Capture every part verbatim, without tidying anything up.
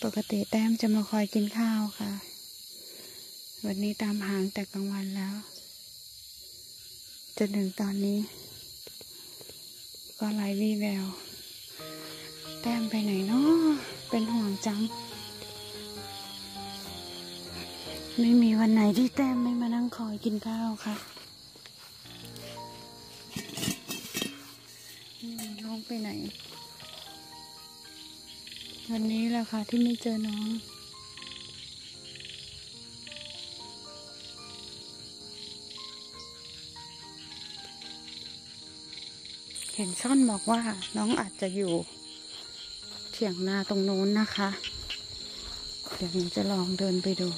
ปกติแต้มจะมาคอยกินข้าวค่ะวันนี้ตามหางแต่กลางวันแล้วจนถึงตอนนี้ก็ไร้วี่แววแต้มไปไหนเนาะเป็นห่วงจังไม่มีวันไหนที่แต้มไม่มานั่งคอยกินข้าวค่ะน้องไปไหนวันนี้แหละค่ะที่ไม่เจอน้องเห็นช่อนบอกว่าน้องอาจจะอยู่เถียงนาตรงโน้นนะคะเดี๋ยวหนูจะลองเดินไปดู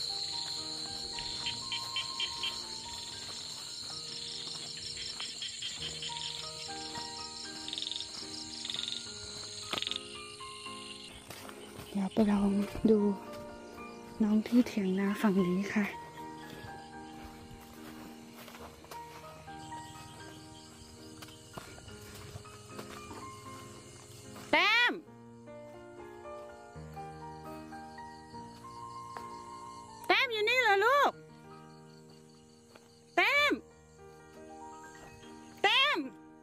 เดี๋ยวไปลองดูน้องที่เถียงนาฝั่งนี้ค่ะแต้มแต้มอยู่นี่เหรอลูกแต้มแต้ม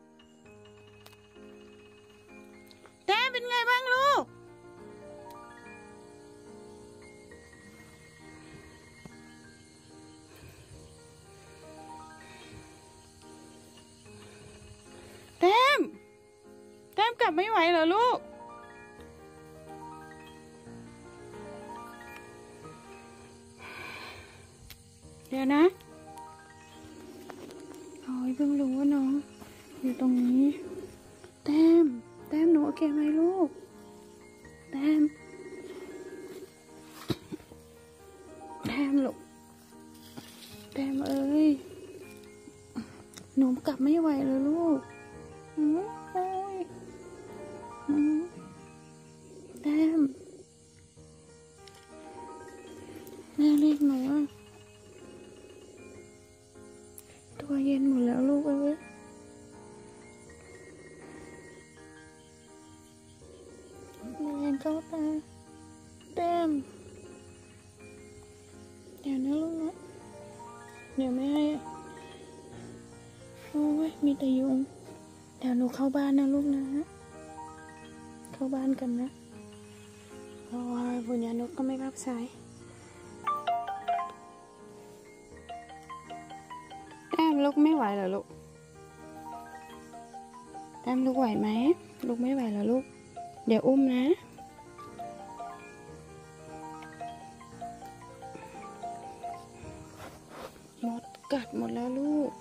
แต้มเป็นไงบ้างลูกแต้มแต้มกลับไม่ไหวเหรอลูกเดี๋ยวนะโอ้ยเพิ่งรู้ว่าน้องอยู่ตรงนี้แต้มแต้มหนูโอเคไหมลูกแต้มแต้มลูกแต้มเอ้ยหนูกลับไม่ไหวเลยลูกอืมโอ้ยอืมแต้มแม่เรียกหนูอ่ะตัวเย็นหมดแล้วลูกเอ้ยแม่เข้าตาแต้มเดี๋ยวนะลูกนะเดี๋ยวไม่ให้โอ้ยมีแต่ยุงเดี๋ยวหนูเข้าบ้านนะลูกนะเข้าบ้านกันนะโอ้ยบุญญานุก็ไม่รับสายแต้มลูกไม่ไหวเหรอลูกแต้มลูกไหวไหมลูกไม่ไหวเหรอลูกเดี๋ยวอุ้มนะหมดกัดหมดแล้วลูก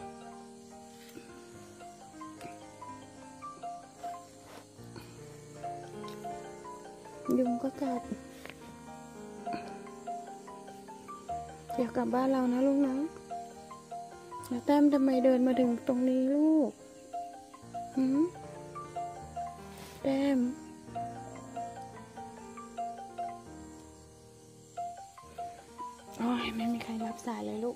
ยุงก็กัดเดี๋ยวกลับบ้านเรานะลูกนะแล้วแต้มทำไมเดินมาถึงตรงนี้ลูกหืมแต้มโอ้ยไม่มีใครรับสายเลยลูก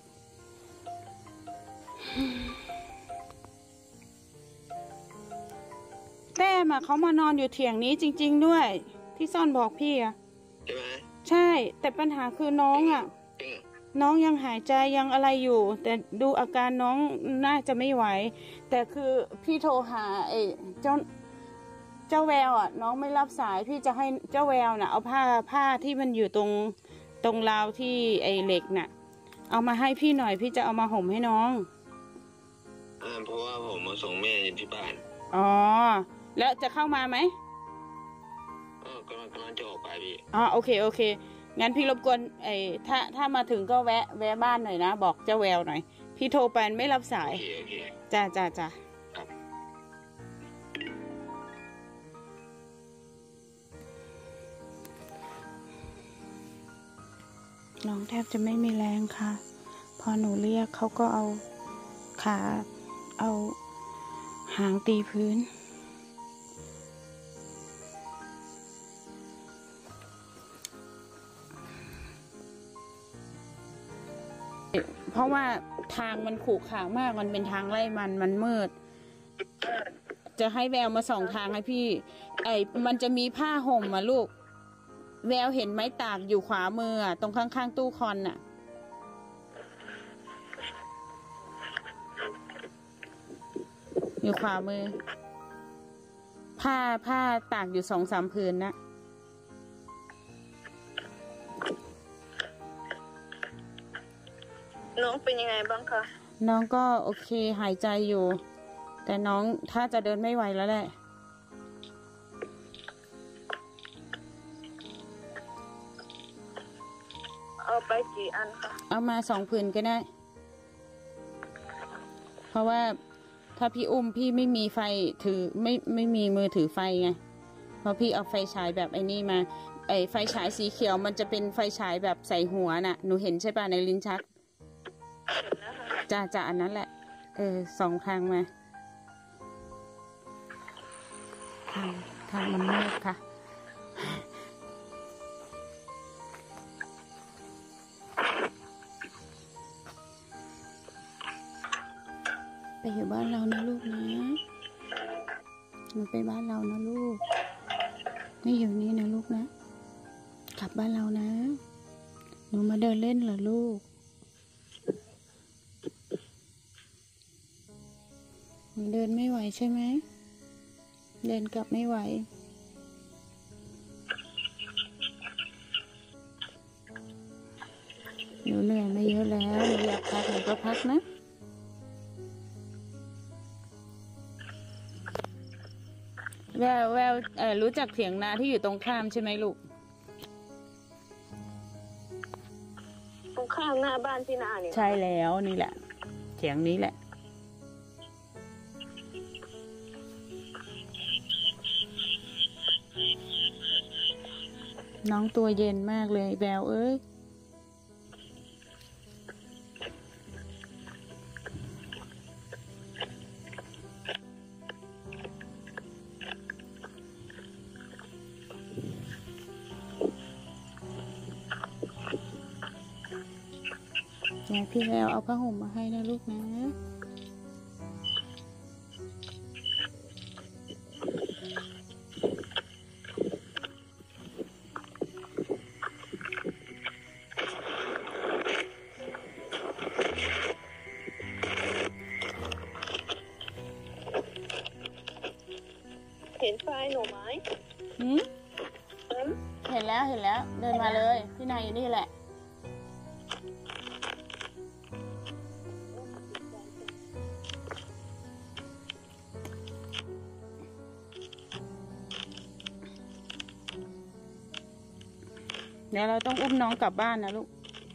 แต้มอะเขามานอนอยู่เถียงนี้จริงๆด้วยที่ซ่อนบอกพี่อะใช่ไหมใช่แต่ปัญหาคือน้องอะน้องยังหายใจยังอะไรอยู่แต่ดูอาการน้องน่าจะไม่ไหวแต่คือพี่โทรหาไอ้เจ้าเจ้าแววอ่ะน้องไม่รับสายพี่จะให้เจ้าแววน่ะเอาผ้าผ้าที่มันอยู่ตรงตรงราวที่ไอ้เหล็กน่ะเอามาให้พี่หน่อยพี่จะเอามาห่มให้น้องอ่าเพราะว่าผมมาส่งแม่อยู่ที่บ้านอ๋อแล้วจะเข้ามาไหมเออกำลังกำลังจะออกไปพี่อ๋อโอเคโอเคงั้นพี่รบกวนไอ้ถ้าถ้ามาถึงก็แวะแวะบ้านหน่อยนะบอกเจ้าแววหน่อยพี่โทรไปไม่รับสายโอเคโอเคจ้าจ้าจ้าครับน้องแทบจะไม่มีแรงค่ะพอหนูเรียกเขาก็เอาขาเอาหางตีพื้นเพราะว่าทางมันขรุขระมากมันเป็นทางไร่มันมันมืดจะให้แววมาส่องทางให้พี่ไอ้มันจะมีผ้าห่มมาลูกแววเห็นไม้ตากอยู่ขวามืออะตรงข้างๆตู้คอนน่ะอยู่ขวามือผ้าผ้าตากอยู่สองสามผืนนะน้องเป็นยังไงบ้างคะน้องก็โอเคหายใจอยู่แต่น้องถ้าจะเดินไม่ไหวแล้วแหละเอาไปกี่อันคะเอามาสองผืนก็ได้เพราะว่าถ้าพี่อุ้มพี่ไม่มีไฟถือไม่ไม่มีมือถือไฟไงเพราะพี่เอาไฟฉายแบบไอ้นี่มาไอ้ไฟฉายสีเขียวมันจะเป็นไฟฉายแบบใส่หัวน่ะหนูเห็นใช่ป่ะในลิ้นชักจ้าจ้าอันนั้นแหละเออสองทางมาทางทางมันมืดค่ะไปอยู่บ้านเรานะลูกนะหนูไปบ้านเรานะลูกไม่อยู่นี่นะลูกนะกลับบ้านเรานะหนูมาเดินเล่นเหรอลูกหนูเดินไม่ไหวใช่ไหมเดินกลับไม่ไหวหนูเหนื่อยมาเยอะแล้วหนูอยากพักหนูก็พักนะแววแววเออรู้จักเถียงนาที่อยู่ตรงข้ามใช่ไหมลูกตรงข้ามหน้าบ้านที่นาเนี่ยใช่แล้วนี่แหละเถียงนี้แหละน้องตัวเย็นมากเลยแววเอ้ยเดี๋ยวพี่แววเอาผ้าห่มมาให้นะลูกนะเห็นไฟหนูไหมหืมเห็นแล้วเห็นแล้วเดินมาเลยพี่นายอยู่นี่แหละเดี๋ยวเราต้องอุ้มน้องกลับบ้านนะลูก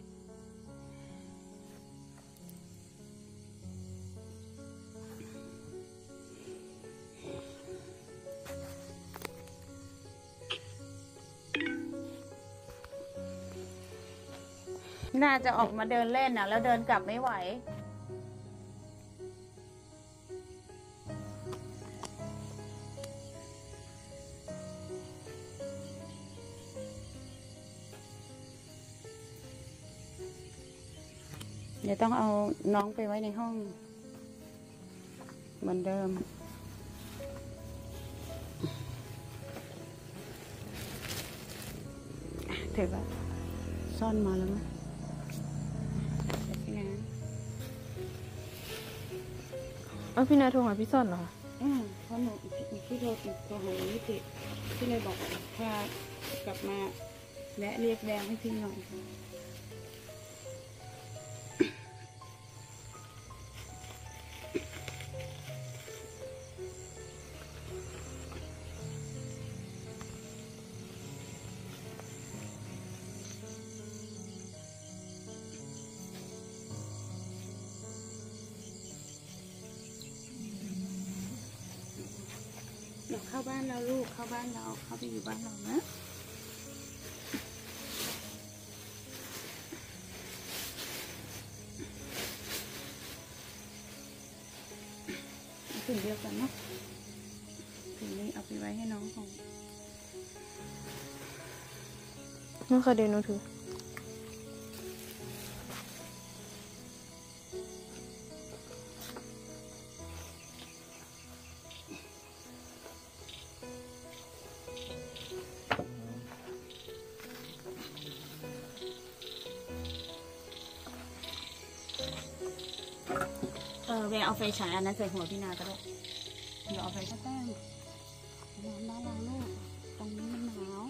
น่าจะออกมาเดินเล่นนะแล้วเดินกลับไม่ไหวเดี๋ยวต้องเอาน้องไปไว้ในห้องเหมือนเดิมถือว่าซ่อนมาแล้วไหมพี่นาเอ้าพี่นาโทรหาพี่ซ่อนเหรออืมเพราะหนูพี่โทรติดโทรหานิติพี่เลยบอกถ้ากลับมาและเรียกแดงให้พี่หน่อยเดี๋ยวเข้าบ้านเราลูกเข้าบ้านเราเข้าไปอยู่บ้านเรานะถึงเดียวกันเนาะถึงนี้เอาไปไว้ให้น้องของนั่นค่ะเดี๋ยวหนูถือเคเอาไฟฉายอันนั้นใส่หัวพี่นาก็ได้เดี๋ยวเอาไฟแต้มน้ำด้านล่างลูกตรงนี้มันหนาว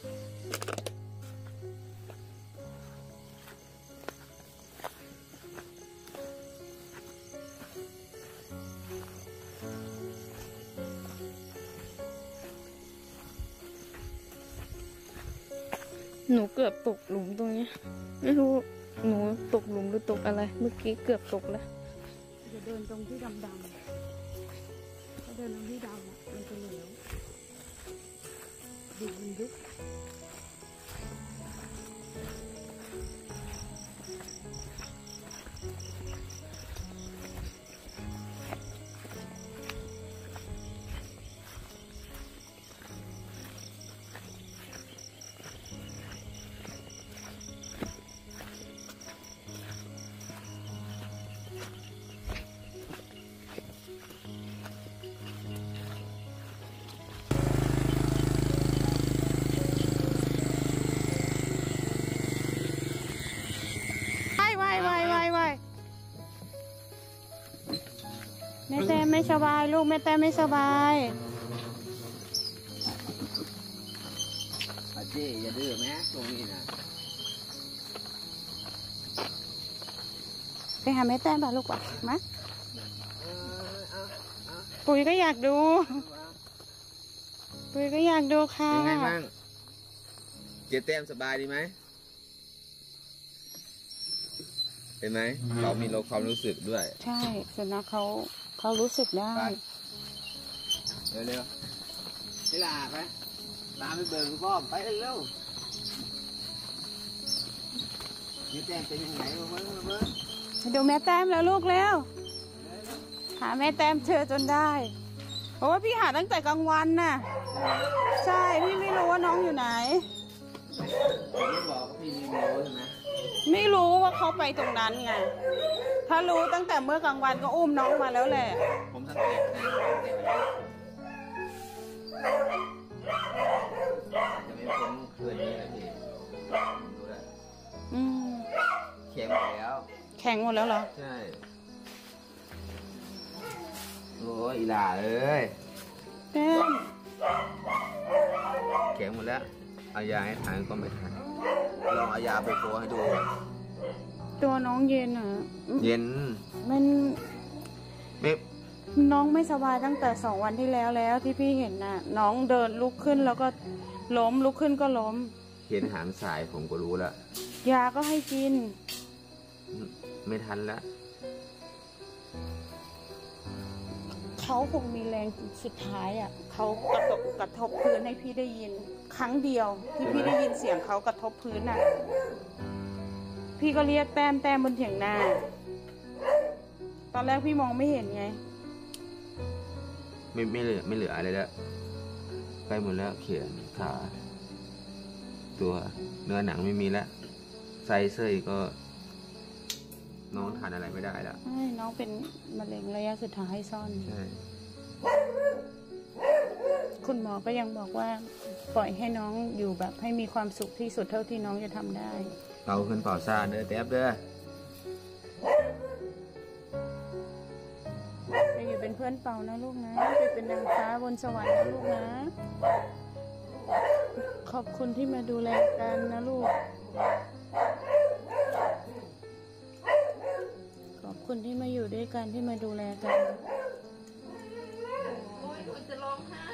หนูเกือบตกหลุมตรงนี้ไม่รู้หนูตกหลุมหรือตกอะไร เมื่อกี้เกือบตกแล้วจะเดินตรงที่ดำๆถ้าเดินตรงที่ดำอ่ะมันจะเหลวดูมันลึกแม่แต้มไม่สบายลูกแม่แต้มไม่สบายอาเจ๊อย่าดื้อแม่ตรงนี้นะไปหาแม่แต้มป่ะลูกป่ะมาปุ๋ยก็อยากดูปุ๋ยก็อยากดูค่ะเป็นไงบ้างเจ๊แต้มสบายดีไหมเห็นไหมเรามีเราความรู้สึกด้วยใช่สุนัขเขาเขารู้สึกได้เร็วเร็วนี่ลาไปลาไปเบิร์นพ่อไปเร็วนี่แต้มเป็นยังไงมาเบิ้งมาเบิ้งดูแม่แต้มแล้วลูกเร็วหาแม่แต้มเจอจนได้เพราะว่าพี่หาตั้งแต่กลางวันน่ะใช่พี่ไม่รู้ว่าน้องอยู่ไหนไม่บอกพี่ไม่รู้ใช่ไหมไม่รู้ว่าเขาไปตรงนั้นไงถ้ารู้ตั้งแต่เมื่อกลางวันก็อุ้มน้องมาแล้วแหละผมสังเกตนะจะไม่พ้นคืนนี้แหละพี่ดูได้อืมแข็งหมดแล้วแข็งหมดแล้วเหรอใช่โอ้ยอีหล่าเอ้ยเต้นแข็งหมดแล้วเอายาให้ทานก็ไม่ทานลองเอายาไปโปรให้ดูตัวน้องเย็นอ่ะเย็นมันไม่น้องไม่สบายตั้งแต่สองวันที่แล้วแล้วที่พี่เห็นน่ะน้องเดินลุกขึ้นแล้วก็ล้มลุกขึ้นก็ล้มเห็นหางสายผมก็รู้แล้วยาก็ให้กินไม่ทันแล้วเขาคงมีแรงสุดท้ายอ่ะเขากระทบกระทบพื้นให้พี่ได้ยินครั้งเดียวที่พี่ได้ยินเสียงเขากระทบพื้นน่ะพี่ก็เรียกแต้มแต้มบนเถียงนาตอนแรกพี่มองไม่เห็นไงไม่ไม่เหลือไม่เหลืออะไรแล้วไปหมดแล้วเขียนขาตัวเนื้อหนังไม่มีแล้วไส้เส้ยก็น้องทานอะไรไม่ได้แล้วใช่น้องเป็นมะเร็งระยะสุดท้ายซ่อนใช่คุณหมอก็ยังบอกว่าปล่อยให้น้องอยู่แบบให้มีความสุขที่สุดเท่าที่น้องจะทำได้เป่าขึ้นเป่าซ่าเด้อแต๊บเด้อไปอยู่เป็นเพื่อนเป่านะลูกนะไปเป็นนางฟ้าบนสวรรค์นะลูกนะขอบคุณที่มาดูแลกันนะลูกขอบคุณที่มาอยู่ด้วยกันที่มาดูแลกันจะร้องไห้